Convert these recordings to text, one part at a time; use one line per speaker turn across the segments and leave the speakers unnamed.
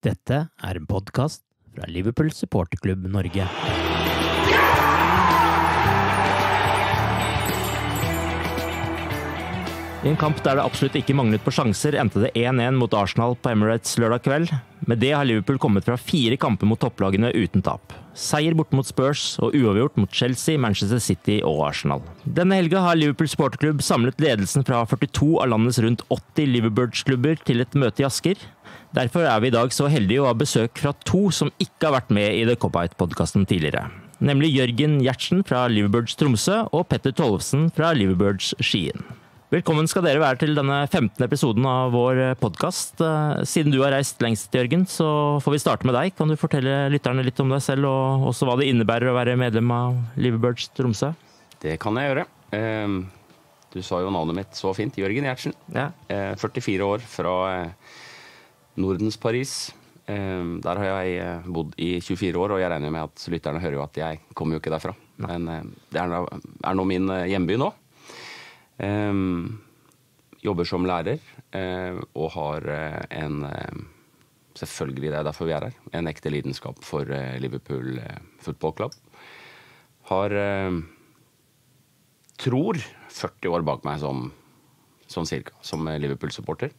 Dette en podcast fra Liverpool Supporterklubb Norge. I en kamp der det absolutt ikke manglet på sjanser, endte det 1-1 mot Arsenal på Emirates lørdag kveld. Med det har Liverpool kommet fra 4 kamper mot topplagene uten tap. Seier bort mot Spurs og uavgjort mot Chelsea, Manchester City og Arsenal. Denne helga har Liverpool Supporterklubb samlet ledelsen fra 42 av landets rundt 80 Liverbirds-klubber til et møte i Asker. Derfor vi i dag så heldige å ha besøk fra 2 som ikke har vært med i The Cop-Out-podcasten tidligere. Nemlig Jørgen Gjertsen fra Liverbirds Tromsø og Petter Tollefsen fra Liverbirds Skien. Velkommen skal dere være til denne 15. episoden av vår podcast. Siden du har reist lengst, Jørgen, så får vi starte med deg. Kan du fortelle lytterne litt om deg selv, og også hva det innebærer å være medlem av Liverbirds Tromsø?
Det kan jeg gjøre. Du sa jo navnet mitt så fint, Jørgen Gjertsen. Ja. 44 år fra Nordens Paris. Der har jeg bodd i 24 år, og jeg regner med at lytterne hører jo at jeg kommer jo ikke derfra. Men det nå min hjemby nå. Jobber som lærer og har selvfølgelig det derfor vi her, en ekte lidenskap for Liverpool Football Club. Har tror 40 år bak meg sånn cirka, som Liverpool-supporter.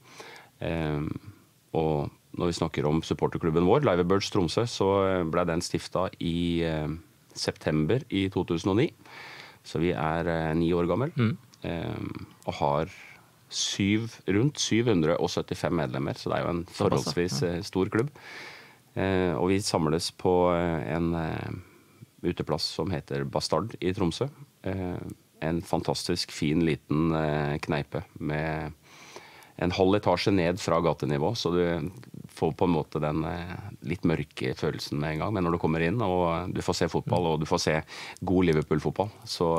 Og når vi snakker om supporterklubben vår, Liverbirds Tromsø, så ble den stiftet i september i 2009. Så vi 9 år gammel. Og har rundt 775 medlemmer, så det jo en forholdsvis stor klubb. Og vi samles på en uteplass som heter Bastard i Tromsø. En fantastisk fin liten kneipe med en halv etasje ned fra gatenivå, så du får på en måte den litt mørke følelsen med en gang. Men når du kommer inn og du får se fotball, og du får se god Liverpool-fotball, så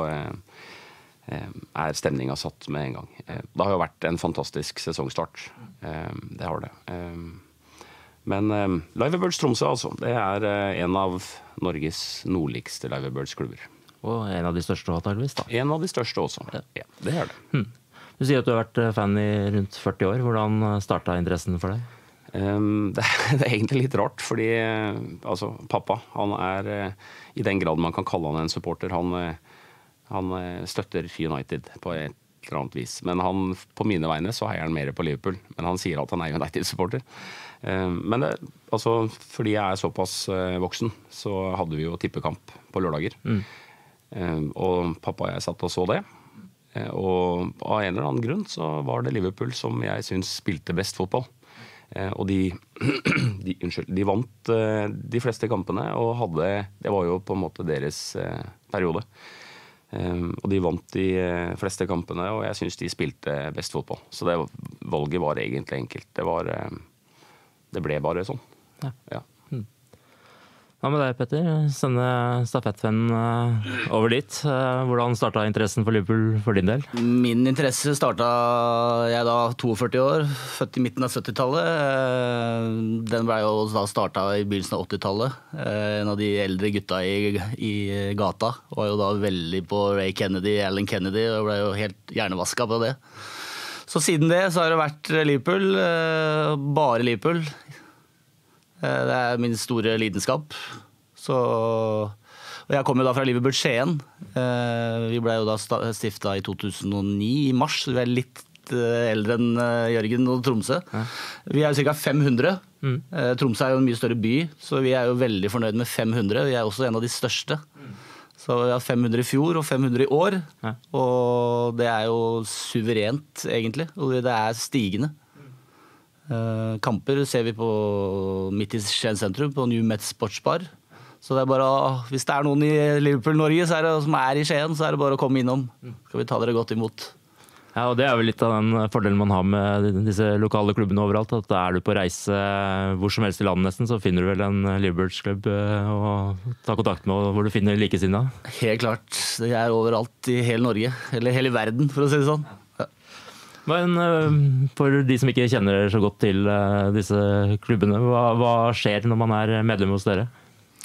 stemninga satt med en gang. Det har jo vært en fantastisk sesongstart. Det har det. Men Liverbirds Tromsø, altså, det en av Norges nordligste Liverbirds-klubber. Og
en av de største, antageligvis, da.
En av de største også. Ja, det det.
Du sier at du har vært fan i rundt 40 år. Hvordan startet interessen for deg?
Det egentlig litt rart, fordi altså, pappa, han i den grad man kan kalle han en supporter, han støtter United på et eller annet vis. Men på mine vegne så heier han mer på Liverpool. Men han sier at han United-supporter. Men altså, fordi jeg såpass voksen, så hadde vi jo tippekamp på lørdager. Og pappa og jeg satt og så det. Og av en eller annen grunn så var det Liverpool som jeg synes spilte best fotball. Og de vant de fleste kampene, og det var jo på en måte deres periode. Og de vant de fleste kampene, og jeg synes de spilte best fotball. Så det valget var egentlig enkelt. Det ble bare sånn. Ja.
Hva med deg, Petter? Sende stafettvennen over dit. Hvordan startet interessen for Liverpool for din del?
Min interesse startet jeg da 42 år, født i midten av 70-tallet. Den ble jo da startet i begynnelsen av 80-tallet. En av de eldre gutta i gata var jo da veldig på Ray Kennedy, Alan Kennedy, og ble jo helt hjernevasket på det. Så siden det så har det vært Liverpool, bare Liverpool. Det min store lidenskap. Og jeg kom jo da fra Liverpool Skien. Vi ble jo da stiftet i 2009 i mars, så vi litt eldre enn Jørgen og Tromsø. Vi jo ca. 500. Tromsø jo en mye større by, så vi jo veldig fornøyd med 500. Vi også en av de største. Så vi har 500 i fjor og 500 i år. Og det jo suverent, egentlig. Og det stigende. Kamper ser vi på midt i Skien sentrum på New Met Sportsbar. Så det bare, hvis det noen i Liverpool Norge som i Skien, så det bare å komme innom. Skal vi ta dere godt imot.
Ja, og det vel litt av den fordelen man har med disse lokale klubbene overalt, at du på reise hvor som helst i landet nesten, så finner du vel en Liverbirds-klubb å ta kontakt med, hvor du finner likesinnede.
Helt klart. Det overalt i hele Norge, eller hele verden, for å si det sånn.
Men for de som ikke kjenner så godt til disse klubbene, hva skjer når man medlem hos dere?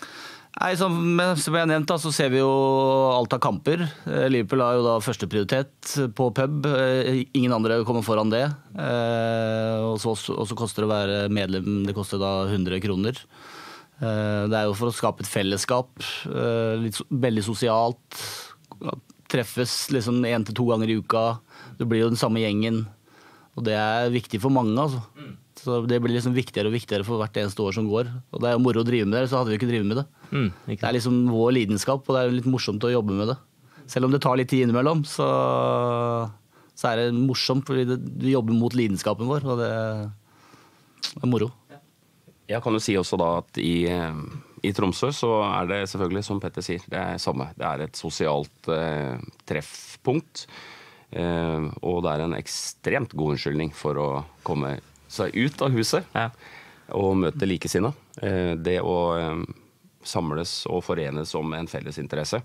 Nei, som jeg har nevnt, da, så ser vi jo alt av kamper. Liverpool har jo da førsteprioritet på pub. Ingen andre kommer foran det. Og så koster det å være medlem, det koster da 100 kroner. Det er jo for å skape et fellesskap, veldig sosialt. Treffes liksom 1 til 2 ganger i uka. Det blir jo den samme gjengen. Og det er viktig for mange, altså. Så det blir liksom viktigere og viktigere for hvert eneste år som går. Og det er jo moro å drive med det, så hadde vi ikke drevet med det. Det er liksom vår lidenskap, og det er litt morsomt å jobbe med det. Selv om det tar litt tid innimellom, så er det morsomt, fordi vi jobber mot lidenskapen vår, og det er moro.
Jeg kan jo si også da at i Tromsø så er det selvfølgelig, som Petter sier, det er samme. Det er et sosialt treffpunkt, og det er en ekstremt god unnskyldning for å komme seg ut av huset og møte likesinna. Det å samles og forenes om en felles interesse.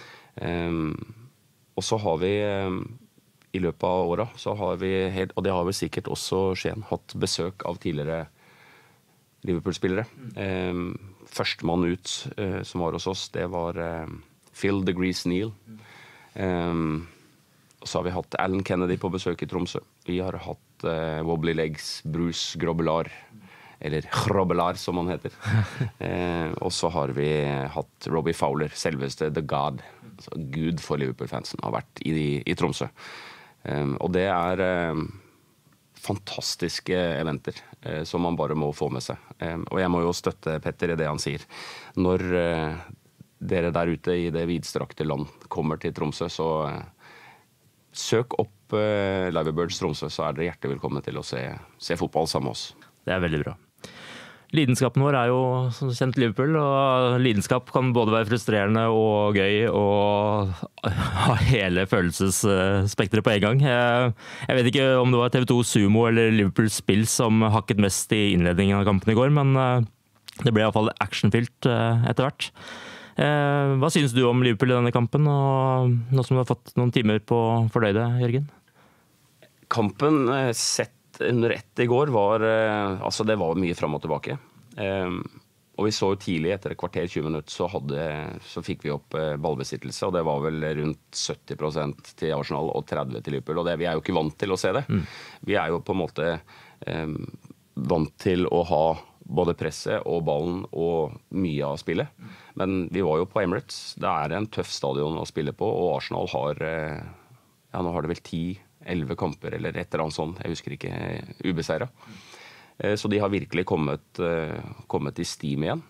Og så har vi i løpet av året, så har vi, og det har vel sikkert også Skien, hatt besøk av tidligere Liverpool-spillere. Førstemann ut som var hos oss, det var Phil the Grease Neal. Og så har vi hatt Alan Kennedy på besøk i Tromsø. Vi har hatt Wobbly Legs, Bruce Grobbelaar, eller Grobbelaar som han heter. Og så har vi hatt Robbie Fowler, selveste The God, altså Gud for Liverpool-fansen, har vært i Tromsø. Og det er fantastiske eventer som man bare må få med seg. Og jeg må jo støtte Petter i det han sier. Når dere der ute i det vidstrakte land kommer til Tromsø, så søk opp Liverbirds Tromsø, så er dere hjertelig velkommen til å se fotball sammen med oss.
Det er veldig bra. Lidenskapen vår er jo som kjent Liverpool, og lidenskap kan både være frustrerende og gøy og ha hele følelsesspekteret på en gang. Jeg vet ikke om det var TV2 Sumo eller Liverpool Spill som hakket mest i innledningen av kampen i går, men det ble i hvert fall actionfylt etter hvert. Hva synes du om Liverpool i denne kampen, og nå som du har fått noen timer på fordøyde, Jørgen?
Kampen sett under ett i går var, altså det var mye frem og tilbake. Og vi så jo tidlig, etter et kvarter 20 minutter, så fikk vi opp ballbesittelse, og det var vel rundt 70% til Arsenal og 30% til Liverpool, og vi er jo ikke vant til å se det. Vi er jo på en måte vant til å ha både presset og ballen og mye av spillet. Men vi var jo på Emirates. Det er en tøff stadion å spille på, og Arsenal har, nå har det vel 10-11 kamper, eller et eller annet sånt, jeg husker ikke, ubeseiret. Så de har virkelig kommet i steam igjen.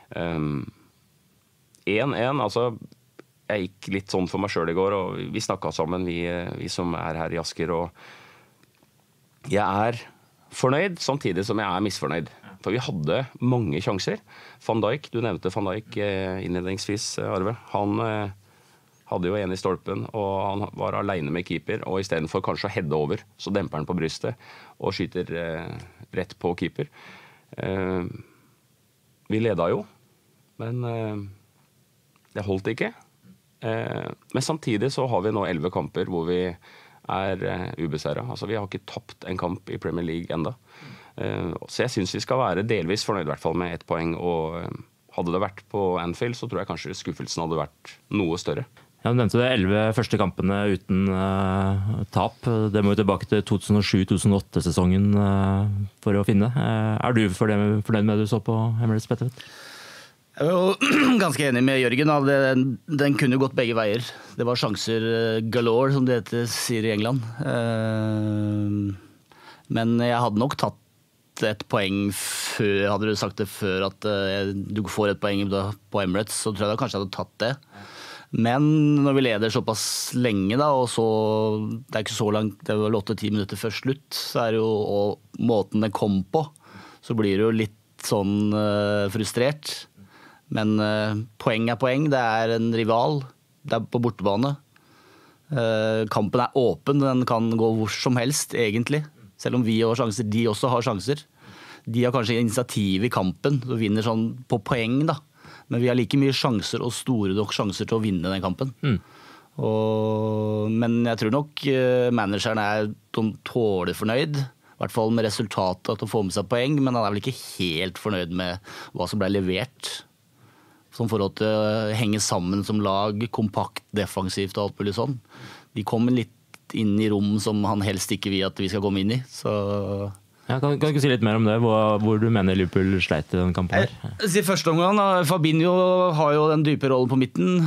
1-1, altså, jeg gikk litt sånn for meg selv i går, og vi snakket sammen, vi som er her i Asker, og jeg er fornøyd, samtidig som jeg er misfornøyd. For vi hadde mange sjanser. Van Dijk, du nevnte Van Dijk innledningsvis, Arve. Han hadde jo en i stolpen, og han var alene med keeper, og i stedet for kanskje å heade over, så demper han på brystet og skyter rett på keeper. Vi leda jo, men det holdt ikke. Men samtidig så har vi nå 11 kamper hvor vi er ubeseiret. Altså, vi har ikke tapt en kamp i Premier League enda. Så jeg synes vi skal være delvis fornøyd i hvert fall med 1 poeng, og hadde det vært på Anfield, så tror jeg kanskje skuffelsen hadde vært noe større.
Ja, du nevnte det 11 første kampene uten tap. Det må jo tilbake til 2007-2008-sesongen for å finne. Er du fornøyd med det du så på Emirates, Petter?
Jeg er jo ganske enig med Jørgen. Den kunne gått begge veier. Det var sjanser galore, som det sier i England. Men jeg hadde nok tatt et poeng før, hadde du sagt det før at du får et poeng på Emirates, så tror jeg da kanskje jeg hadde tatt det. Men når vi leder såpass lenge da, og så, det er ikke så langt, det var 8-10 minutter før slutt, så er det jo, og måten det kom på, så blir det jo litt sånn frustrert. Men poeng er poeng, det er en rival, det er på bortebane. Kampen er åpen, den kan gå hvor som helst egentlig. Selv om vi har sjanser, de også har sjanser. De har kanskje initiativ i kampen og vinner sånn på poeng da. Men vi har like mye sjanser og store nok sjanser til å vinne den kampen. Men jeg tror nok manageren er tålelig fornøyd. I hvert fall med resultatet til å få med seg poeng, men han er vel ikke helt fornøyd med hva som ble levert. som forhold til å henge sammen som lag, kompakt, defensivt og alt mulig sånn. De kommer litt inn i rom som han helst ikke vil at vi skal komme inn i. Så
ja, kan du ikke si litt mer om det, hvor du mener Liverpool sleit i den kampen her?
I første omgang, Fabinho har jo den dype rollen på midten.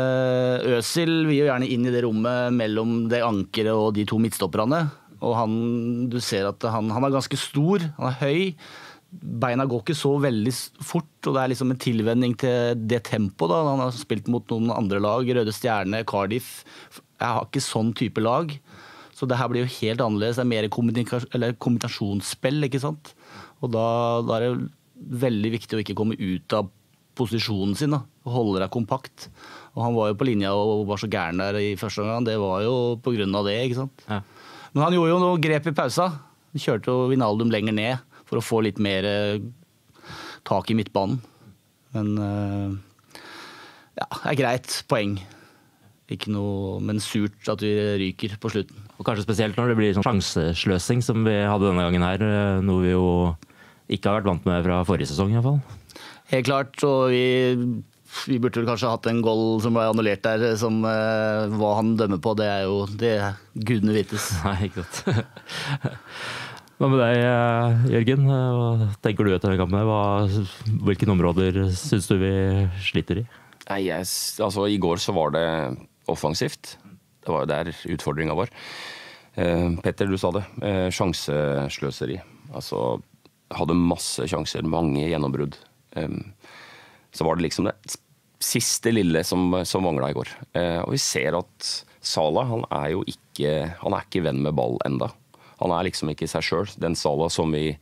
Özil vil jo gjerne inn i det rommet mellom det ankeret og de to midtstopperne. Og du ser at han er ganske stor, han er høy. Beina går ikke så veldig fort, og det er liksom en tilvenning til det tempoet. Han har spilt mot noen andre lag, Røde Stjerne, Cardiff. Jeg har ikke sånn type lag, så det her blir jo helt annerledes. Det er mer kombinasjonsspill, ikke sant? Og da er det veldig viktig å ikke komme ut av posisjonen sin, da, og holde deg kompakt. Og han var jo på linja og var så gæren der i første gang. Det var jo på grunn av det, ikke sant? Ja. Men han gjorde jo noe grep i pausa. Han kjørte jo Wijnaldum lenger ned for å få litt mer tak i midtbanen. Men ja, det er greit. Poeng. Ikke noe, men surt at vi ryker på slutten.
Og kanskje spesielt når det blir sånn sjansesløsing som vi hadde denne gangen her, noe vi jo ikke har vært vant med fra forrige sesong i hvert fall.
Helt klart, og vi burde vel kanskje hatt en goal som ble annullert der, som hva han dømmer på, det er jo det gudene vites.
Nei, ikke sant. Hva med deg, Jørgen? Hva tenker du etter den kampen? Hvilke områder synes du vi sliter i?
Nei, altså i går så var det offensivt. Det var jo der utfordringen var. Petter, du sa det. Sjansesløseri. Altså, hadde masse sjanser, mange gjennombrudd. Så var det liksom det siste lille som manglet i går. Og vi ser at Salah, han er ikke venn med ball enda. Han er liksom ikke seg selv. Den Salah som vi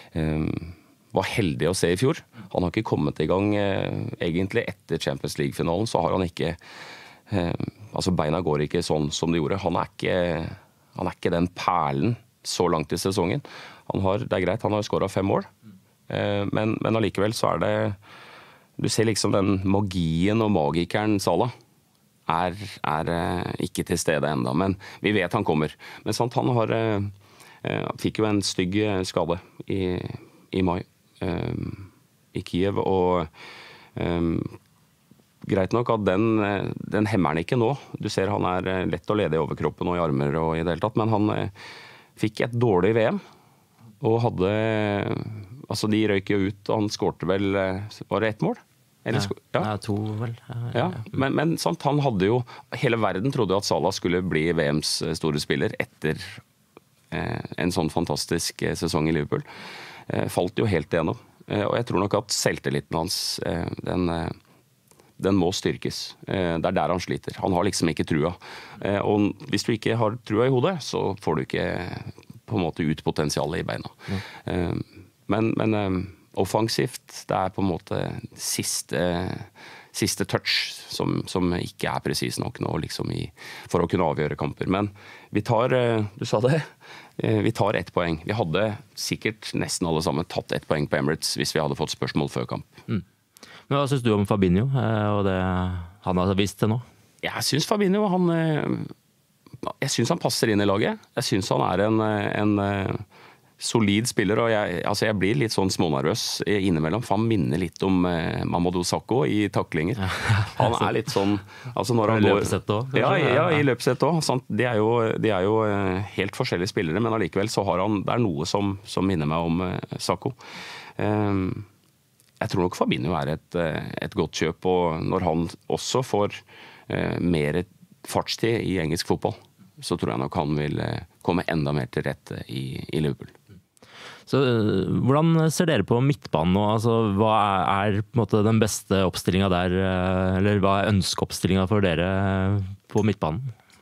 var heldige å se i fjor. Han har ikke kommet i gang egentlig etter Champions League-finalen, så har han ikke altså beina går ikke sånn som de gjorde. Han er ikke den perlen så langt i sesongen. Det er greit, han har skåret 5 mål, men allikevel så er det, du ser liksom den magien og magikeren Salah er ikke til stede enda, men vi vet han kommer. Men sant, han fikk jo en stygg skade i mai i Kiev, og greit nok at den hemmer han ikke nå. Du ser han er lett og ledig i overkroppen og i armer og i det hele tatt, men han fikk et dårlig VM, og altså de røyk jo ut, og han skårte vel, var det 1 mål?
Ja, 2 vel.
Ja. Men sant, han hadde jo, hele verden trodde at Salah skulle bli VMs store spiller etter en sånn fantastisk sesong i Liverpool. Falt jo helt igjennom. Og jeg tror nok at selvtilliten hans, den må styrkes. Det er der han sliter. Han har liksom ikke trua. Og hvis du ikke har trua i hodet, så får du ikke på en måte ut potensialet i beina. Men offensivt, det er på en måte siste touch som ikke er presis nok nå liksom for å kunne avgjøre kamper. Men vi tar, du sa det, vi tar 1 poeng. Vi hadde sikkert nesten alle sammen tatt 1 poeng på Emirates hvis vi hadde fått spørsmål før kamp.
Men hva synes du om Fabinho og det han har vist til nå?
Jeg synes Fabinho, jeg synes han passer inn i laget. Jeg synes han er en solid spiller, og jeg blir litt sånn smånervøs innimellom, for han minner litt om Mamadou Sakho i taklinger. Han er litt sånn, altså når han går...
Løpesett også?
Ja, i løpesett også. De er jo helt forskjellige spillere, men allikevel så har det er noe som minner meg om Sakho. Jeg tror nok Fabinho er et godt kjøp, og når han også får mer fartstid i engelsk fotball, så tror jeg nok han vil komme enda mer til rette i Liverpool.
Så hvordan ser dere på midtbanen nå? Altså, hva er på en måte den beste oppstillingen der, eller hva er ønskeoppstillingen for dere på midtbanen?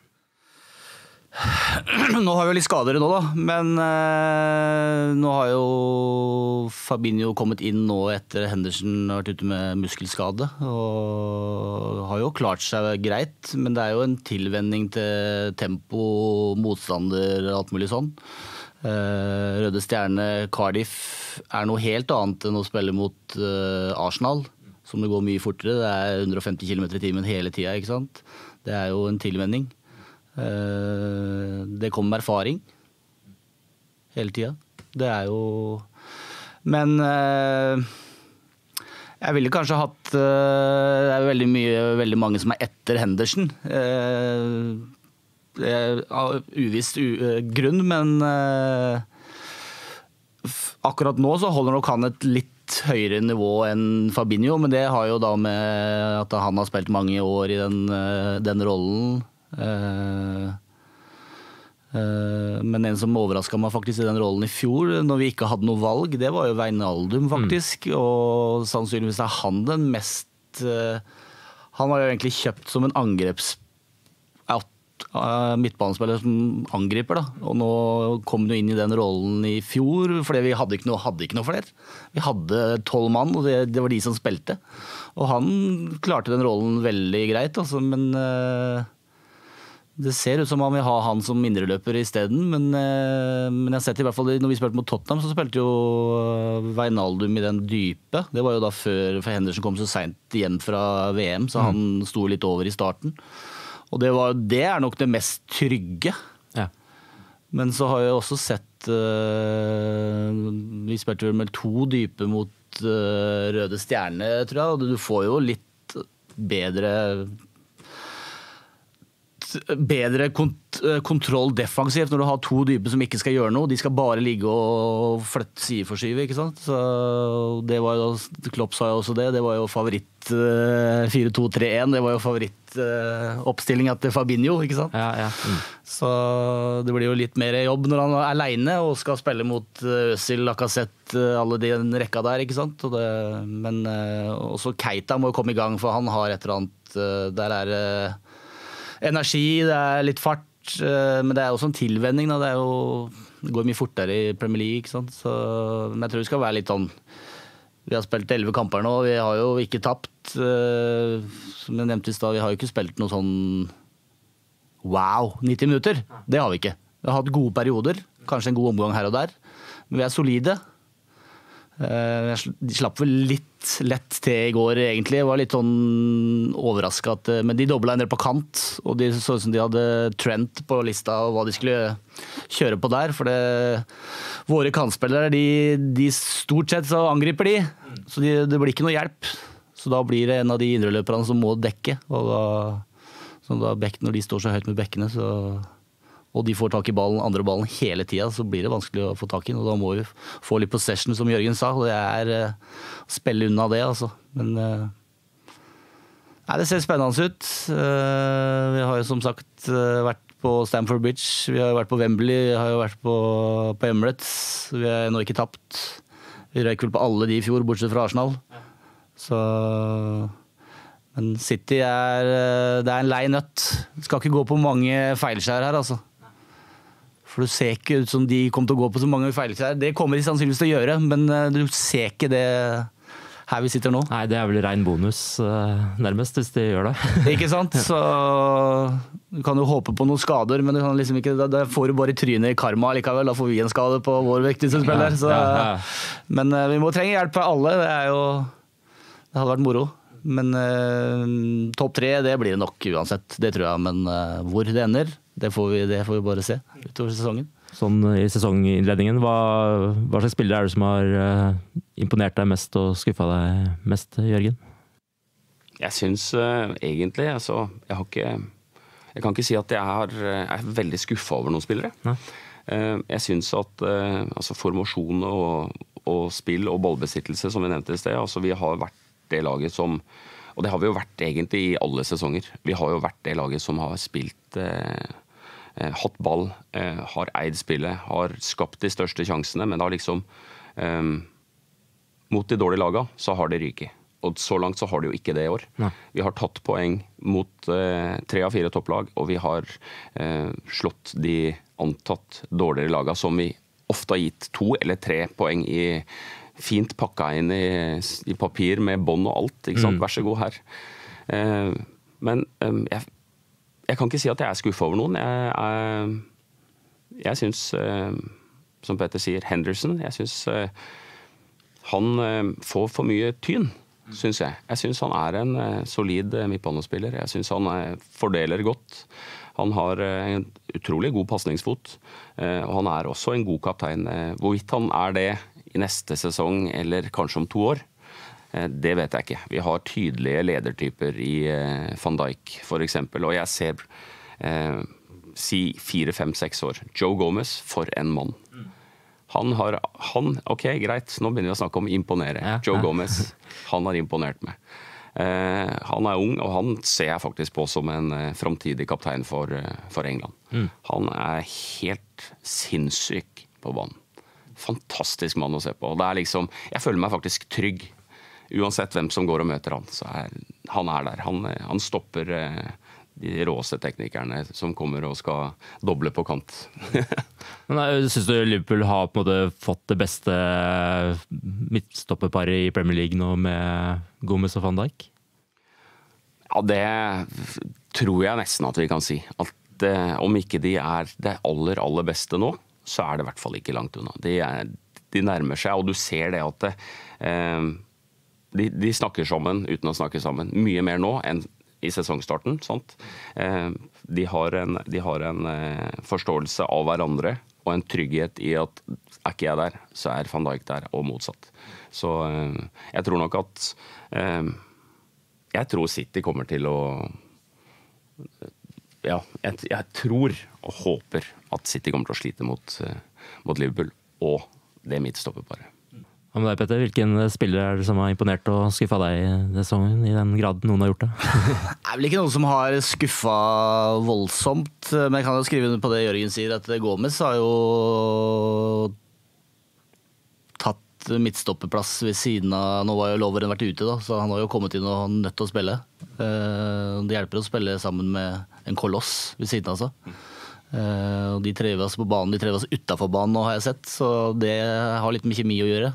Nå har vi jo litt skader nå da, men nå har jo Fabinho kommet inn nå etter Henderson har vært ute med muskelskade, og har jo klart seg greit, men det er jo en tilvenning til tempo, motstander og alt mulig sånn. Røde Stjerne, Cardiff er noe helt annet enn å spille mot Arsenal, som det går mye fortere. Det er 150 km i timen hele tiden, ikke sant? Det er jo en tilvenning. Det kommer med erfaring hele tiden. Det er jo... Men Jeg ville kanskje hatt det er veldig mange som etter Henderson. Av uviss grunn, men akkurat nå så holder nok han et litt høyere nivå enn Fabinho, men det har jo da med at han har spilt mange år i den rollen. Men en som overrasket meg faktisk i den rollen i fjor, når vi ikke hadde noe valg, det var jo Wijnaldum faktisk, og sannsynligvis er han den mest han var jo egentlig kjøpt som en midtbanespiller som angriper da, og nå kom han jo inn i den rollen i fjor, fordi vi hadde ikke noe flere. Vi hadde 12 mann, og det var de som spilte, og han klarte den rollen veldig greit, altså, men det ser ut som han vil ha han som indreløper i stedet, men jeg har sett i hvert fall når vi spilte mot Tottenham, så spilte jo Wijnaldum i den dype. Det var jo da før Henderson kom så sent hjem fra VM, så han sto litt over i starten. Og det er nok det mest trygge.
Ja. Men
så har jeg også sett vi spilte vel med 2 dype mot Røde Stjerne, tror jeg, og du får jo litt bedre kontroll defensivt når du har 2 dype som ikke skal gjøre noe. De skal bare ligge og flytte sideforskyve, ikke sant? Så det var jo, Klopp sa jo også det var jo favoritt 4-2-3-1, det var jo favorittoppstillinga til Fabinho, ikke sant?
Ja.
Så det blir jo litt mer jobb når han er alene og skal spille mot Özil, Lacazette, alle de rekka der, ikke sant? Men også Keita må jo komme i gang, for han har et eller annet, der er energi, det er litt fart, men det er også en tilvenning da. Det går mye fortere i Premier League, ikke sant? Men jeg tror det skal være litt sånn, vi har spilt 11 kamper nå, vi har jo ikke tapt, som jeg nevnte i sted, vi har jo ikke spilt noe sånn wow, 90 minutter, det har vi ikke. Vi har hatt gode perioder, kanskje en god omgang her og der, men vi er solide. De slapp vel litt lett til i går egentlig. Jeg var litt sånn overrasket, men de doblet en del på kant, og de så ut som de hadde Trent på lista og hva de skulle kjøre på der, for våre kantspillere, de stort sett så angriper de, så det blir ikke noe hjelp, så da blir det en av de indreløperne som må dekke, og når de står så høyt med bekkene, og de får tak i andre ballen hele tiden, så blir det vanskelig å få tak i den, og da må vi få litt possession, som Jørgen sa, og det er å spille unna det, altså. Men det ser spennende ut. Vi har jo som sagt vært på Stamford Bridge, vi har jo vært på Wembley, vi har jo vært på Emirates, vi har ennå ikke tapt. Vi røyk vel på alle de i fjor, bortsett fra Arsenal. Men City det er en lei nøtt. Det skal ikke gå på mange feilskjær her, altså. For du ser ikke ut som de kommer til å gå på så mange feilskjær. Det kommer de sannsynligvis til å gjøre, men du ser ikke det her vi sitter nå.
Nei, det er vel rein bonus nærmest, hvis de gjør det. Ikke
sant? Så du kan jo håpe på noen skader, men du kan liksom ikke, da får du bare trynet i karma likevel. Da får vi en skade på vår viktigste spiller. Men vi må trenge hjelp fra alle. Det hadde vært moro. Men topp 3, det blir det nok uansett, det tror jeg. Men hvor det ender, det får vi bare se utover sesongen.
Sånn i sesonginnledningen, hva slags spillere er det som har imponert deg mest og skuffet deg mest, Jørgen?
Jeg synes egentlig, altså, jeg kan ikke si at jeg er veldig skuffet over noen spillere. Nei. Jeg synes at altså, formasjon og spill og ballbesittelse, som vi nevnte i sted, altså, vi har vært det laget som, og det har vi jo vært egentlig i alle sesonger, vi har jo vært det laget som har spilt hatt ball, har eid spillet, har skapt de største sjansene, men da liksom mot de dårlige laga så har det ryket. Og så langt så har det jo ikke det i år. Nei. Vi har tatt poeng mot 3 av 4 topplag, og vi har slått de antatt dårligere laga som vi ofte har gitt 2 eller 3 poeng i fint pakka inn i papir med bånd og alt, ikke sant? Vær så god her. Men jeg kan ikke si at jeg er skuffet over noen. Jeg synes, som Petter sier, Henderson, jeg synes han får for mye tyn, synes jeg. Jeg synes han er en solid midtbanespiller. Jeg synes han fordeler godt. Han har en utrolig god passningsfot, og han er også en god kaptein. Hvorvidt han er det i neste sesong, eller kanskje om 2 år, Det vet jeg ikke. Vi har tydelige ledertyper i Van Dijk, for eksempel. Og jeg ser, si 4, 5, 6 år. Joe Gomez, for en mann. Ok, greit, nå begynner vi å snakke om imponere. Joe Gomez, han har imponert meg. Han er ung, og han ser jeg faktisk på som en fremtidig kaptein for England. Han er helt sinnssyk på banen. Fantastisk mann å se på. Det er liksom, jeg føler meg faktisk trygg. Uansett hvem som går og møter han, så han er der. Han stopper de råeste teknikerne som kommer og skal doble på kant.
Men synes du Liverpool har på en måte fått det beste midtstopperparet i Premier League nå med Gomez og Van Dijk?
Ja, det tror jeg nesten at vi kan si. At om ikke de er det aller beste nå, så er det i hvert fall ikke langt unna. De nærmer seg, og du ser det at de snakker sammen uten å snakke sammen. Mye mer nå enn i sesongstarten. Sant? De har en forståelse av hverandre og en trygghet i at er ikke jeg der, så er Van Dijk der, og motsatt. Så jeg tror nok at jeg tror City kommer til å jeg tror og håper at City kommer til å slite mot Liverpool og det midtstopperparet.
Hva med deg, Petter? Hvilken spiller er det som har imponert og skuffet deg i sesongen, i den grad noen har gjort det?
Det er vel ikke noen som har skuffet voldsomt, men jeg kan jo skrive under på det Jørgen sier, at Gomez har jo tatt midtstopperplass ved siden av, nå var jo Loveren vært ute da, så han har jo kommet inn og nødt til å spille. Det hjelper å spille sammen med en koloss ved siden av seg. De treves på banen, de treves utenfor banen nå har jeg sett, så det har litt med kjemi å gjøre.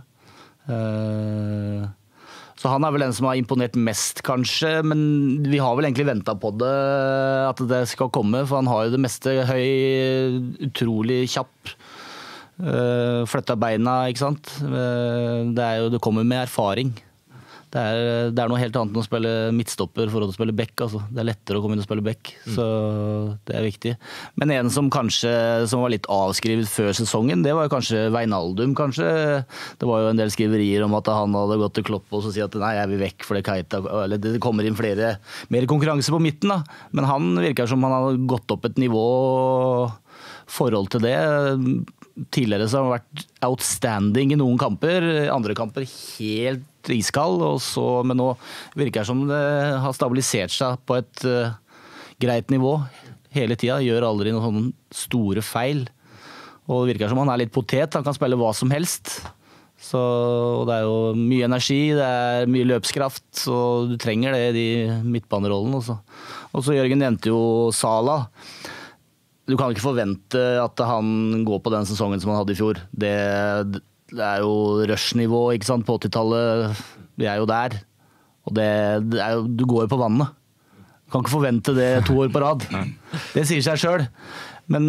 Så han er vel den som har imponert mest kanskje, men vi har vel egentlig ventet på det, at det skal komme, for han har jo det meste høy, utrolig kjapp, flyttet beina, ikke sant? Det kommer med erfaring. Det er noe helt annet enn å spille midtstopper for å spille back. Altså. Det er lettere å komme inn og spille back, så det er viktig. Men en som var litt avskrevet før sesongen, det var jo kanskje Wijnaldum. Kanskje. Det var jo en del skriverier om at han hadde gått til Klopp og så si at nei, jeg vil vekk for det kommer inn mer konkurranse på midten. Da. Men han virker som han har gått opp et nivå forhold til det. Tidligere så har han vært outstanding i noen kamper, andre kamper helt iskald, men nå virker det som det har stabilisert seg på et greit nivå hele tida, gjør aldri noen sånne store feil, og det virker som han er litt potet, han kan spille hva som helst, så det er jo mye energi, det er mye løpskraft, så du trenger det i de midtbanerollen også. Og så Jørgen nevnte jo Salah. Du kan ikke forvente at han går på den sesongen som han hadde i fjor. Det er jo rush-nivå, ikke sant, på 80-tallet. Vi er jo der. Og du går jo på vannet. Du kan ikke forvente det 2 år på rad. Det sier seg selv. Men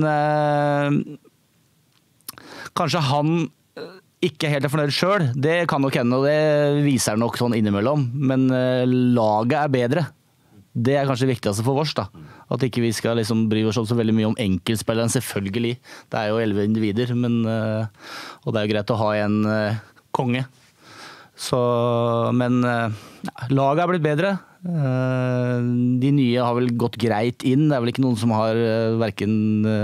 kanskje han ikke helt er fornøyd selv. Det kan nok hende, og det viser han nok sånn innimellom. Men laget er bedre. Det er kanskje viktigste for oss da. At ikke vi skal liksom bry oss så veldig mye om enkeltspilleren, selvfølgelig. Det er jo 11 individer, og det er jo greit å ha en konge. Men laget er blitt bedre. De nye har vel gått greit inn. Det er vel ikke noen som har hverken...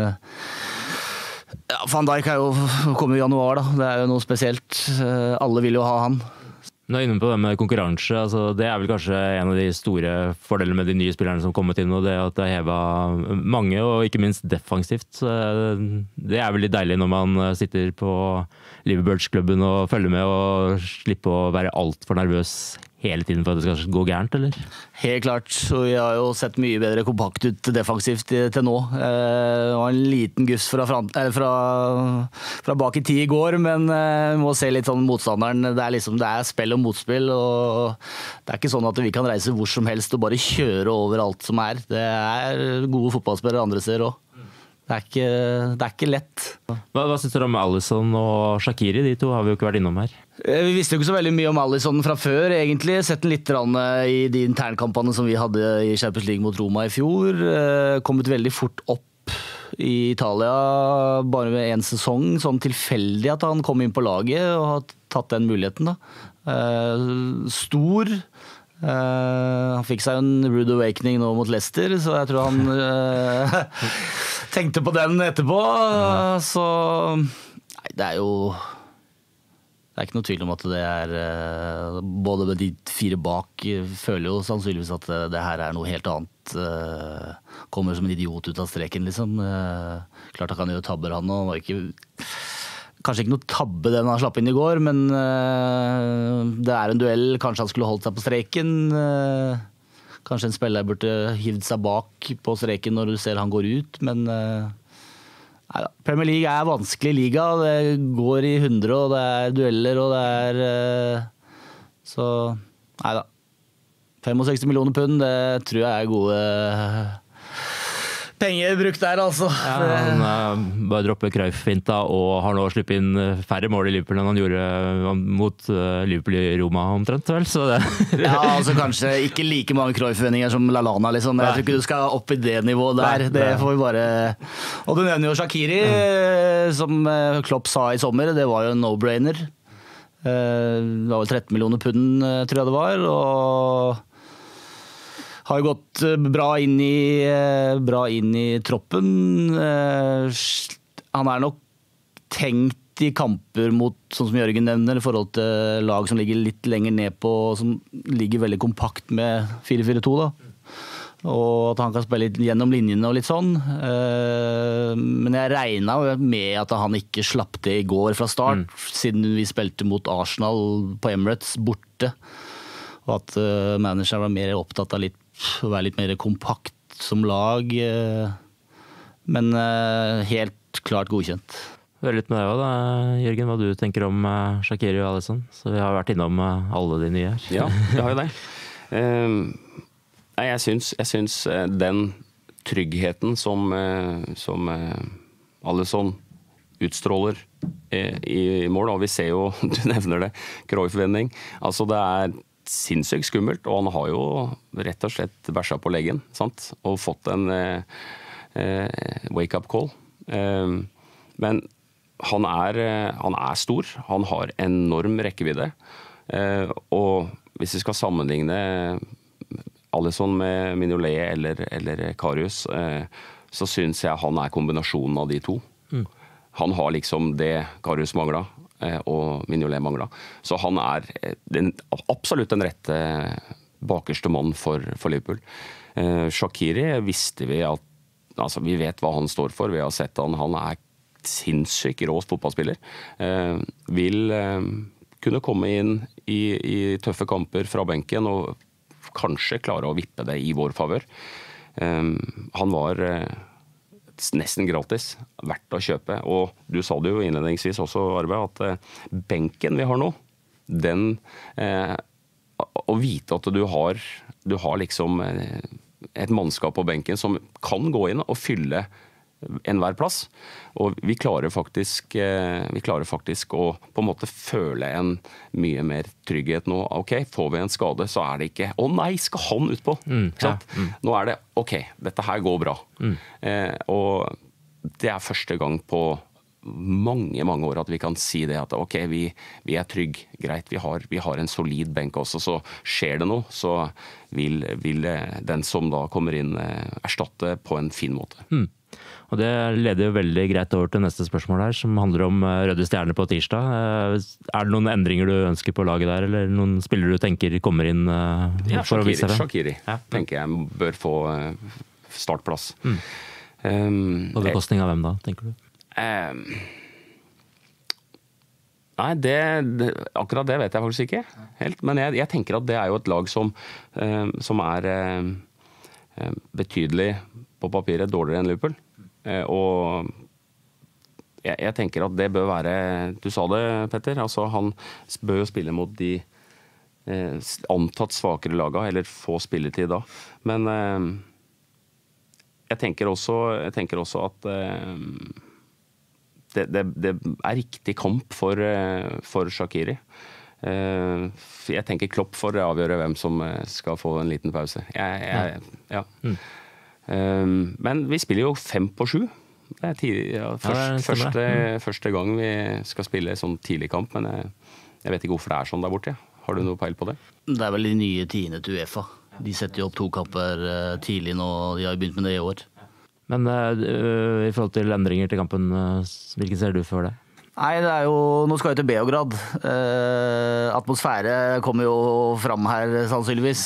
Van Dijk kommer i januar da. Det er jo noe spesielt. Alle vil jo ha han.
Nå er inne på det med konkurranse, altså det er vel kanskje en av de store fordelene med de nye spillerne som har kommet inn, og det at det har hevet mange, og ikke minst defensivt. Det er veldig deilig når man sitter på Liverpool-klubben og følger med og slipper å være alt for nervøs hele tiden for at det skal gå gærent, eller?
Helt klart, og vi har jo sett mye bedre kompakt ut defensivt til nå. Det var en liten guss fra bak i tid i går, men vi må se litt sånn motstanderen. Det er spill og motspill, og det er ikke sånn at vi kan reise hvor som helst og bare kjøre over alt som er. Det er gode fotballspillere andre steder også. Det er ikke lett.
Hva synes du om Alisson og Shaqiri? De to har vi jo ikke vært innom her.
Vi visste jo ikke så veldig mye om Alisson fra før, egentlig. Sett litt i de internkampene som vi hadde i Champions League mot Roma i fjor. Kommet veldig fort opp i Italia, bare med en sesong. Sånn tilfeldig at han kom inn på laget, og tatt den muligheten da. Stor. Han fikk seg en rude awakening nå mot Leicester, så jeg tror han tenkte på den etterpå. Så nei, det er ikke noe tvil om at det både med de 4 bak føler jo sannsynligvis at det her er noe helt annet. Kommer som en idiot ut av streken, liksom. Klart han kan gjøre tabber, han, og var kanskje ikke noe tabbe den han slapp inn i går, men det er en duell. Kanskje han skulle holdt seg på streken. Kanskje en spiller burde hivd seg bak på streken når du ser han går ut, men nei da. Premier League er vanskelig liga. Det går i 100, og det er dueller, og det så nei da. 65 millioner pund, det tror jeg er gode penger brukt der, altså.
Ja, han bare dropper Cruyff-finta og har nå sluppet inn færre mål i Liverpool enn han gjorde mot Liverpool i Roma omtrent, vel? Så det
ja, altså kanskje ikke like mange Cruyff-vendinger som Lallana, liksom. Jeg tror ikke du skal opp i det nivået der. Det får vi bare. Og du nevner jo Shaqiri, som Klopp sa i sommer. Det var jo en no-brainer. Det var vel 13 millioner pund, tror jeg det var, og har jo gått bra inn i troppen. Han er nok tenkt i kamper mot, sånn som Jørgen nevner, i forhold til lag som ligger litt lenger ned på, som ligger veldig kompakt med 4-4-2 da. Og at han kan spille litt gjennom linjene og litt sånn. Men jeg regnet med at han ikke slapp det i går fra start, siden vi spilte mot Arsenal på Emirates borte. Og at manageren var mer opptatt av å være litt mer kompakt som lag. Men helt klart godkjent.
Hør litt med deg også da, Jørgen, hva du tenker om Shaqiri og Alisson. Så vi har vært innom alle de nye her.
Ja, det har jo det. Jeg syns den tryggheten som Alisson utstråler i mål, og vi ser jo, du nevner det, Cruyff-vending. Altså det er sinnssykt skummelt, og han har jo rett og slett bæsja på leggen, sant? Og fått en wake-up call. Men han er stor, han har enorm rekkevidde, og hvis vi skal sammenligne Alisson med Mignolet eller Karius, så synes jeg han er kombinasjonen av de to. Han har liksom det Karius manglet, og Mignolet manglet. Så han er absolutt den rette bakerste mann for Liverpool. Shaqiri visste vi at, altså vi vet hva han står for, vi har sett han er sinnssyk rå fotballspiller. Vil kunne komme inn i tøffe kamper fra benken og kanskje klare å vippe det i vår favør. Han var nesten gratis, verdt å kjøpe. Og du sa det jo innledningsvis også, Arve, at benken vi har nå, den å vite at du har liksom et mannskap på benken som kan gå inn og fylle enhver plass. Og vi klarer faktisk å på en måte føle en mye mer trygghet nå. Ok, får vi en skade, så er det ikke å nei, skal han utpå? Nå er det ok, dette her går bra. Og det er første gang på mange år at vi kan si det at ok, vi er trygg, greit, vi har en solid benk også, så skjer det noe, så vil den som da kommer inn erstatte på en fin måte.
Og det leder jo veldig greit over til neste spørsmål her, som handler om Røde Stjerne på tirsdag. Er det noen endringer du ønsker på laget der, eller noen spillere du tenker kommer inn for å vise seg frem?
Shaqiri tenker jeg bør få startplass.
På bekostning av hvem da, tenker du?
Nei, akkurat det vet jeg faktisk ikke helt, men jeg tenker at det er jo et lag som er betydelig på papiret dårligere enn Liverpool. Og jeg tenker at det bør være, du sa det Petter, altså han bør jo spille mot de antatt svakere laga, eller få spilletid da. Men jeg tenker også at det er riktig kamp for Shaqiri. Jeg tenker Klopp for å avgjøre hvem som skal få en liten pause. Ja. Men vi spiller jo 5 på 7. Det er første gang vi skal spille sånn tidlig kamp, men Jeg vet ikke hvorfor det sånn der borte. Har du noe peil på det?
Det vel de nye tidene til UEFA. De setter jo opp 2 kamper tidlig nå, de har begynt med det i år.
Men i forhold til endringer til kampen, hvilken ser du for det?
Nei, det jo, nå skal jeg til Beograd. Atmosfære kommer jo fram her sannsynligvis.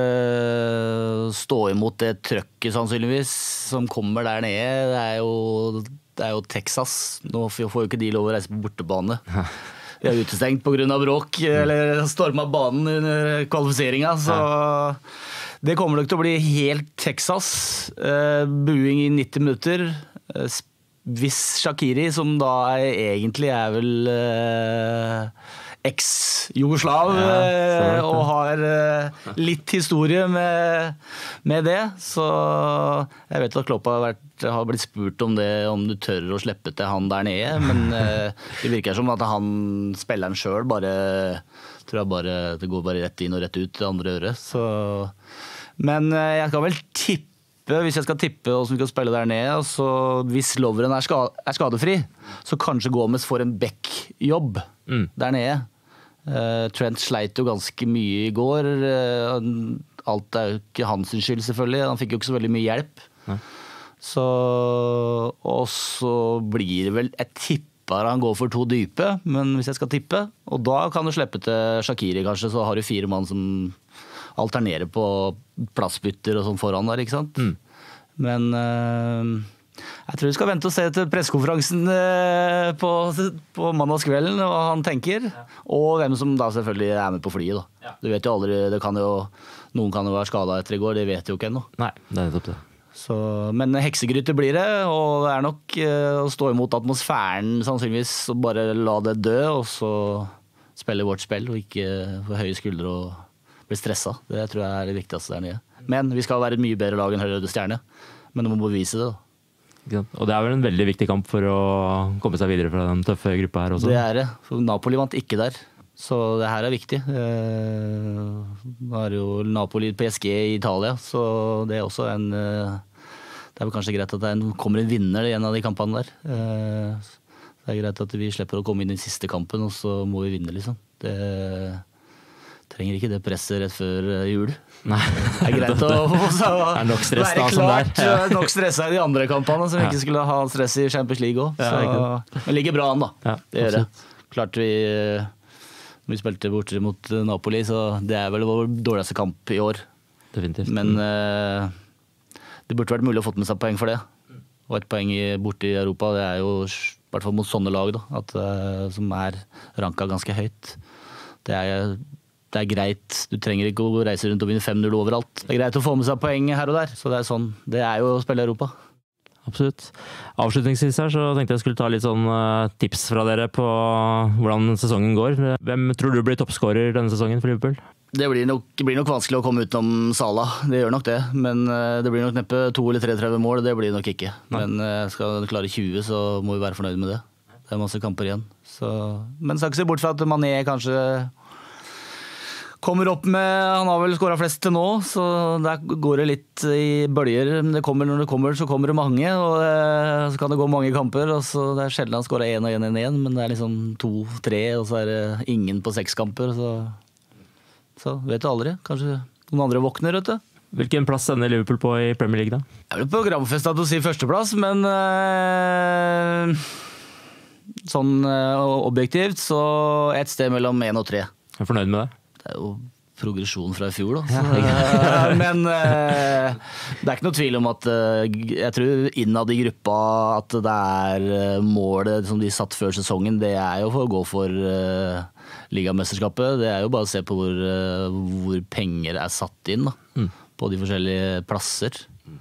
Stå imot det trøkket sannsynligvis som kommer der nede. Det er jo Texas. Nå får jo ikke de lov å reise på bortebane. De er utestengt på grunn av bråk, eller stormet banen under kvalifiseringen, så det kommer nok til å bli helt Texas. Buing i 90 minutter. Hvis Shaqiri, som da egentlig vel eks-jugoslav og har litt historie med det, så jeg vet at Klopp har blitt spurt om det, om du tør å slippe til han der nede, men det virker som at han spilleren selv tror jeg bare det går bare rett inn og rett ut det andre øret, så men jeg kan vel tippe, hvis jeg skal tippe hvordan vi skal spille der nede, så hvis Lovren skadefri, så kanskje Gomez får en back-jobb der nede. Trent sleit jo ganske mye i går. Alt jo ikke hans skyld selvfølgelig, han fikk jo ikke så veldig mye hjelp. Så, og så blir det vel, jeg tipper han går for 2 dype, men hvis jeg skal tippe, og da kan du slippe til Shaqiri kanskje, så har du 4 mann som alternere på plassbytter og sånn foran der, ikke sant? Men jeg tror vi skal vente og se til pressekonferansen på mandagskvelden, hva han tenker, og hvem som da selvfølgelig med på flyet da. Du vet jo aldri, noen kan jo være skadet etter i går, det vet jo ikke ennå.
Nei, det nettopp det.
Så, men heksegryte blir det, og det nok å stå imot atmosfæren sannsynligvis, og bare la det dø, og så spille vårt spill, og ikke få høye skuldre og bli stresset. Det tror jeg det viktigste der nede. Men vi skal være et mye bedre lag enn Røde Stjerne. Men du må bevise det da.
Og det vel en veldig viktig kamp for å komme seg videre fra den tøffe gruppa her også.
Det det. For Napoli vant ikke der. Så det her viktig. Nå jo Napoli PSG i Italia, så det også det vel kanskje greit at det kommer en vinner i en av de kampene der. Det greit at vi slipper å komme inn i siste kampen, og så må vi vinne, liksom. Det trenger ikke det presset rett før jul.
Nei.
Det greit å
nok stress,
være klart. Nok stressa i de andre kampene, som ikke skulle ha stress i Champions League også. Det ligger bra an da.
Ja,
det gjør det. Klart vi spilte borte mot Napoli, så det vel vår dårligste kamp i år.
Definitivt.
Men det burde vært mulig å få med seg poeng for det. Og et poeng borte i Europa, det jo i hvert fall mot sånne lag da, som ranka ganske høyt. Det greit, du trenger ikke å reise rundt og vinne 5-0 overalt. Det greit å få med seg poeng her og der, så det sånn. Det jo å spille i Europa.
Absolutt. Avslutningsvis her så tenkte jeg skulle ta litt sånn tips fra dere på hvordan sesongen går. Hvem tror du blir toppskårer denne sesongen for Liverpool?
Det blir nok vanskelig å komme utenom Salah, det gjør nok det. Men det blir nok neppe 2 eller 33 mål, det blir det nok ikke. Men skal du klare 20, så må vi være fornøyd med det. Det masse kamper igjen. Så, men skal ikke se bort fra at Mané kanskje kommer opp med, han har vel skåret flest til nå, så der går det litt i bølger. Når det kommer, så kommer det mange, og så kan det gå mange kamper, og så det sjelden han skårer 1 og 1 og 1, men det liksom 2-3, og så det ingen på 6 kamper, så vet du aldri. Kanskje noen andre våkner, vet du.
Hvilken plass ender Liverpool på i Premier League da?
Jeg vel programfestet å si førsteplass, men sånn objektivt, så et sted mellom 1 og 3.
Jeg fornøyd med det?
Det jo progresjon fra i fjor da. Men det ikke noe tvil om at jeg tror innad i gruppa at det målet som de satt før sesongen, det jo for å gå for ligamesterskapet. Det jo bare å se på hvor penger satt inn da, på de forskjellige plasser.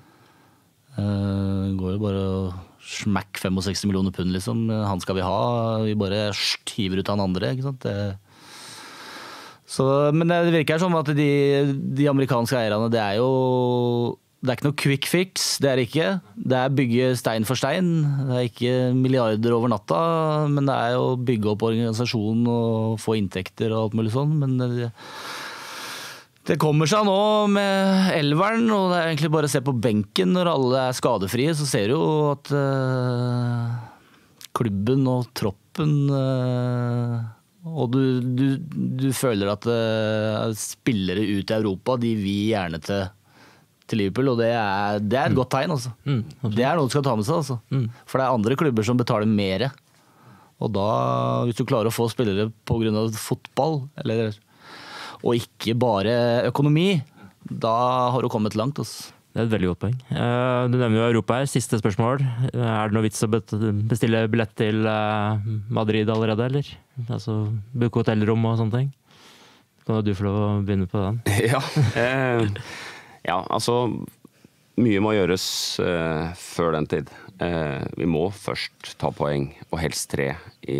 Det går jo bare å smakk 65 millioner pund liksom. Han skal vi ha, vi bare hiver ut han andre, ikke sant? Så, men det virker som at de amerikanske eierne, det jo det ikke noe quick fix, det det ikke. Det bygge stein for stein. Det ikke milliarder over natta, men det jo bygge opp organisasjonen og få inntekter og alt mulig sånn. Men det kommer seg nå med elveren, og det egentlig bare å se på benken når alle skadefrie, så ser du jo at klubben og troppen Og du føler at spillere ut i Europa, de vil gjerne til Liverpool, og det er et godt tegn. Altså. Det er noe du skal ta med seg. Altså. For det er andre klubber som betaler mer. Og da, hvis du klarer å få spillere på grunn av fotball, og ikke bare økonomi, da har du kommet langt. Altså.
Det er et veldig godt poeng. Du nevner jo Europa her. Siste spørsmål. Er det noe vits å bestille billett til Madrid allerede, eller? Altså, booke hotellrom og sånne ting? Kan du få lov å begynne på den?
Ja, altså mye må gjøres før den tid. Vi må først ta poeng, og helst 3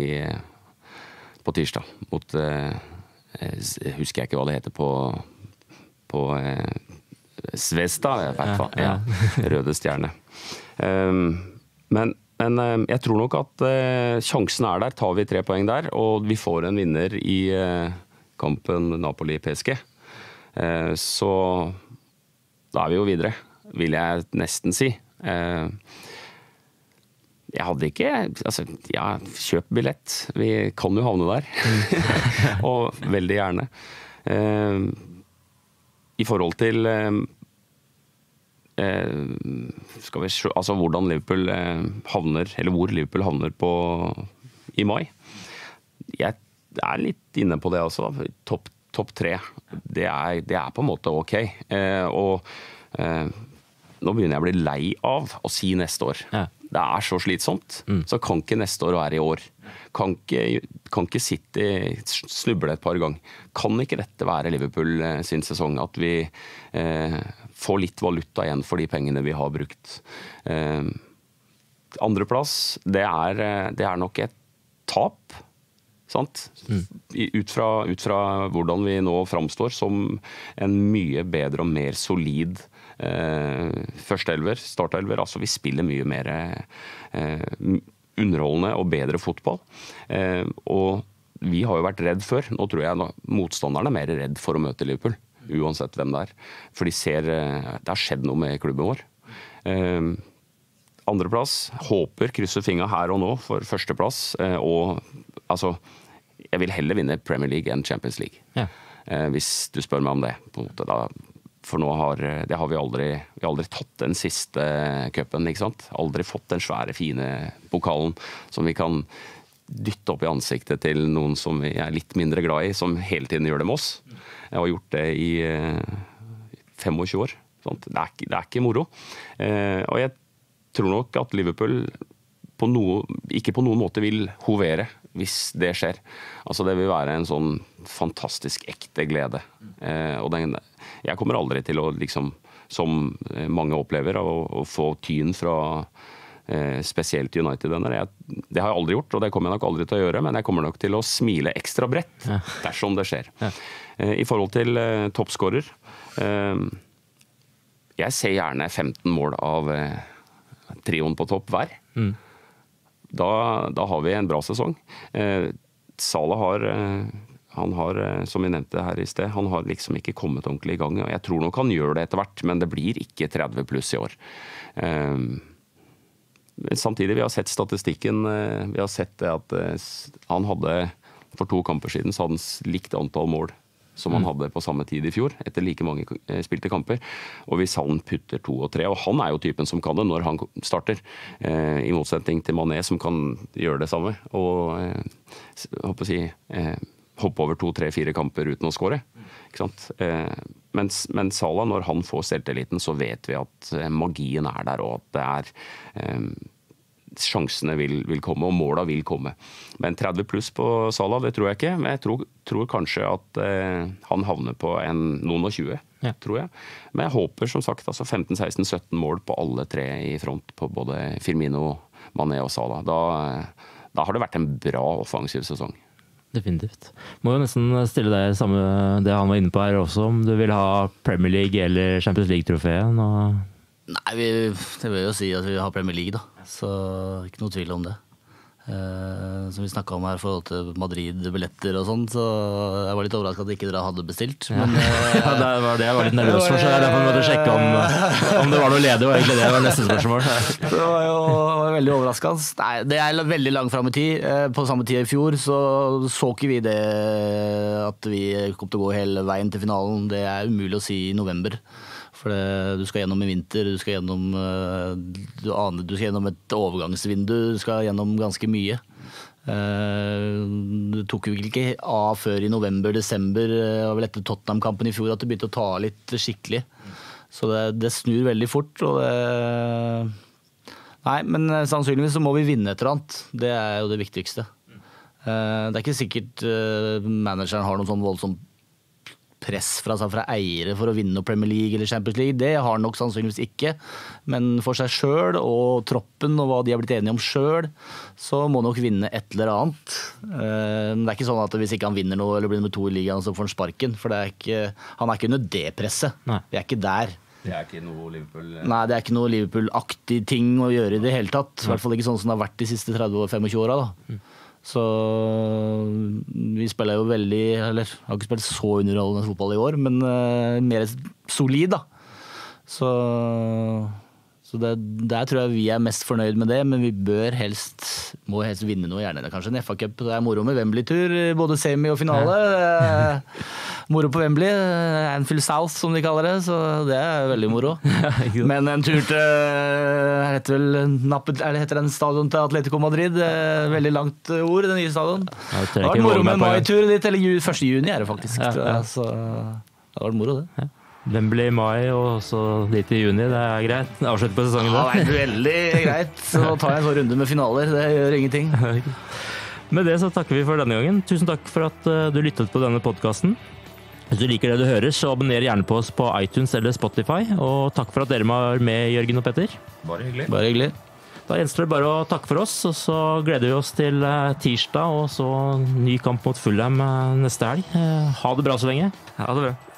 på tirsdag. Mot, husker jeg ikke hva det heter på Svesta, i hvert fall. Ja. Røde stjerne. Men jeg tror nok at sjansen er der. Tar vi 3 poeng der, og vi får en vinner i kampen Napoli-PSG, så da er vi jo videre, vil jeg nesten si. Jeg hadde ikke, altså, kjøp billett. Vi kan jo havne der. Og veldig gjerne. I forhold til altså hvordan Liverpool havner, eller hvor Liverpool havner i mai. Jeg er litt inne på det også. Topp 3, det er på en måte ok. Og nå begynner jeg å bli lei av å si neste år. Ja. Det er så slitsomt, så kan ikke neste år være i år. Kan ikke sitte snuble et par ganger. Kan ikke dette være Liverpool sin sesong, at vi får litt valuta igjen for de pengene vi har brukt. Andreplass, det er nok et tap, sant? Ut fra hvordan vi nå framstår som en mye bedre og mer solid førsteelver, startelver. Altså vi spiller mye mer underholdende og bedre fotball. Og vi har jo vært redd før. Nå tror jeg motstanderne er mer redd for å møte Liverpool, uansett hvem det er. For de ser det har skjedd noe med klubben vår. Andreplass, håper, krysser fingra her og nå for førsteplass. Og altså, jeg vil heller vinne Premier League enn Champions League. Ja. Hvis du spør meg om det, på en måte da. For nå vi har aldri tatt den siste cupen, ikke sant? Aldri fått den svære, fine pokalen som vi kan dytte opp i ansiktet til noen som vi er litt mindre glad i, som hele tiden gjør det med oss. Jeg har gjort det i 25 år. Sant? Det er ikke moro. Og jeg tror nok at Liverpool ikke på noen måte vil hovere hvis det skjer. Altså det vil være en sånn fantastisk ekte glede. Og jeg kommer aldri til å, liksom, som mange opplever, å få tyn fra spesielt United-venner. Det har jeg aldri gjort, og det kommer jeg nok aldri til å gjøre, men jeg kommer nok til å smile ekstra bredt dersom det skjer. Ja. I forhold til toppskårer, jeg ser gjerne 15 mål av trioen på topp hver. Da har vi en bra sesong. Salah har, som vi nevnte her i sted, han har liksom ikke kommet ordentlig i gang. Jeg tror nok han gjør det etter hvert, men det blir ikke 30 pluss i år. Samtidig, vi har sett statistikken, vi har sett det at han hadde, for 2 kamper siden, så hadde han likt antall mål som han hadde på samme tid i fjor, etter like mange spilte kamper. Og hvis han putter 2 og 3, og han er jo typen som kan det når han starter, i motsetning til Mané, som kan gjøre det samme, og hoppe over 2, 3, 4 kamper uten å skåre. Ikke sant? Men Salah, når han får selvtilliten, så vet vi at magien er der, og at det er sjansene vil komme, og måla vil komme. Men 30 pluss på Salah, det tror jeg ikke. Men jeg tror kanskje at han havner på noen og 20, tror jeg. Men jeg håper som sagt 15, 16, 17 mål på alle 3 i front, på både Firmino, Mané og Salah. Da har det vært en bra offensiv sesong.
Definitivt. Må jo nesten stille deg det han var inne på her også, om du vil ha Premier League eller Champions League-trofeen. Nei,
det vil jo si at vi har Premier League, da. Så ikke noe tvil om det. Som vi snakket om her i forhold til Madrid-billetter og sånn, så jeg var litt overrasket at ikke dere hadde bestilt. Men,
ja, det var det jeg var litt nervøs for, så derfor måtte jeg sjekke om det var noe ledig, og egentlig det var neste spørsmål.
Det var jo veldig overraskende. Nei, det er veldig langt frem i tid. På samme tid i fjor så ikke vi det at vi kom til å gå hele veien til finalen. Det er umulig å si i november. For du skal gjennom i vinter, du skal gjennom et overgangsvindu, du skal gjennom ganske mye. Det tok jo ikke av før i november-desember, og vel etter Tottenham-kampen i fjor, at det begynte å ta litt skikkelig. Så det snur veldig fort. Og Nei, men sannsynligvis så må vi vinne et eller annet. Det er jo det viktigste. Det er ikke sikkert manageren har noen sånn voldsomt press fra eiere for å vinne noe Premier League eller Champions League. Det har han nok sannsynligvis ikke. Men for seg selv og troppen og hva de har blitt enige om selv, så må nok vinne et eller annet. Det er ikke sånn at hvis ikke han vinner noe eller blir nummer 2 i ligaen, så får han sparken. For han er ikke under det presset.
Nei.
Vi er ikke der.
Det er ikke noe Liverpool...
Nei, det er ikke noe Liverpool-aktig ting å gjøre i det hele tatt. I hvert fall ikke sånn som det har vært de siste 30-25 åra da. Så vi spiller jo veldig, eller har ikke spilt så underholdende fotball i år, men mer solid da. Så der tror jeg vi er mest fornøyd med det, men vi må helst vinne noe, gjerne kanskje en FA-cup. Det er moro med Wembley-tur, både semi og finale. Moro på Wembley, Anfield South som de kaller det, så det er veldig moro. Men en tur til heter den stadion til Atletico Madrid, veldig langt ord, det nye stadion. Det har vært moro med en mai-tur dit, eller 1. juni er det faktisk. Så det har vært moro det. Ja.
Wembley i mai og så dit i juni, det er greit. Avslutt på sesongen.
Ja, det er veldig greit. Så tar jeg en sånn runde med finaler, det gjør ingenting.
Med det så takker vi for denne gangen. Tusen takk for at du lyttet på denne podcasten. Hvis du liker det du hører, så abonner gjerne på oss på iTunes eller Spotify. Og takk for at dere var med, Jørgen og Petter.
Bare hyggelig.
Bare hyggelig.
Da gjenstår det bare å takke for oss, og så gleder vi oss til tirsdag, og så ny kamp mot Fulham neste helg. Ha det bra så lenge.
Ha det bra.